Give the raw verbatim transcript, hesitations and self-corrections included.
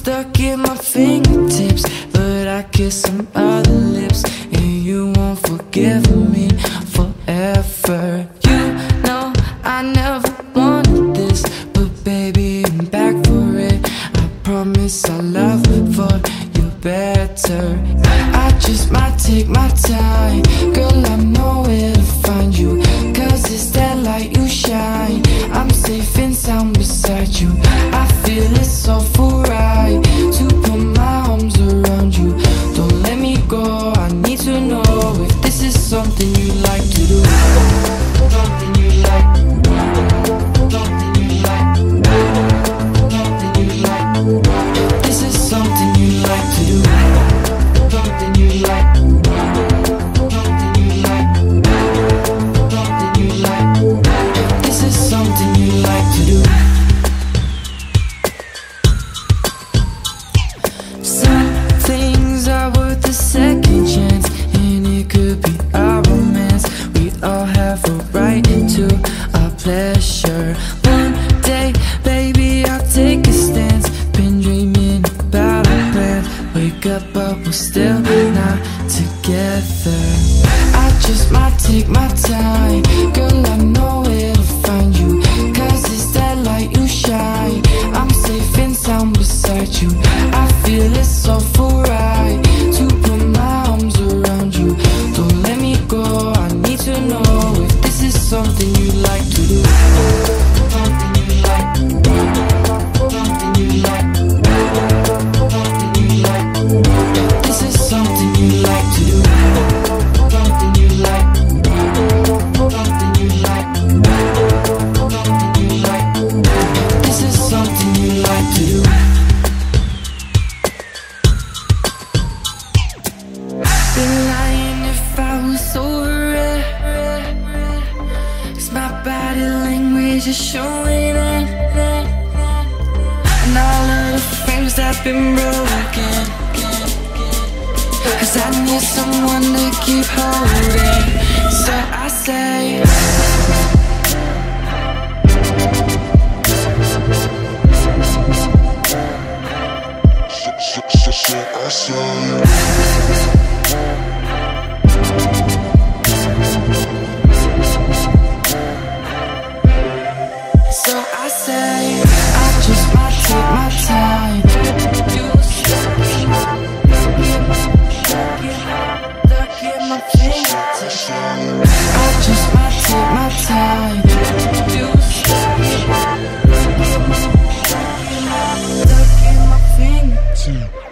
stuck in my fingertips, but I kiss some other lips, and you won't forgive me forever. You know I never wanted this, but baby, I'm back for it. I promise I'll love for you better. I just might take my time, girl, I know where to find you, cause it's that light you shine. I'm safe and sound beside you. I feel it's so full right to put my arms around you. Don't let me go, I need to know if this is something you like to do. Something you like, something you like, something you like. If this is something you like to do, something you like, something you like, something you like. If this is something you like to do. Some things are worth a second chance, and it could be our romance. We all have a right to our pleasure. One day, baby, I'll take a stance. Been dreaming about our plans. Wake up, but we're still not together. I just might take my time, girl, I know where to find you, cause it's that light you shine. I'm safe and sound beside you. I feel it's so full right to put my arms around you. Don't let me go, I need to know if this is something you like to do. Something you like, something you like, something you like. If this is something you like to do. Something you like, something you like, something you like. This is something you like to do. Been lying if I was over it, 'cause my body language is showing it, and all of the frames have been broken, 'cause I need someone to keep holding. So I say, So, so, so I say, so I say, I just might take my time. You stuck in my, stuck in my, stuck in my fingertips. I just might take my time. You stuck in my, stuck in my, stuck in my, stuck in my fingertips.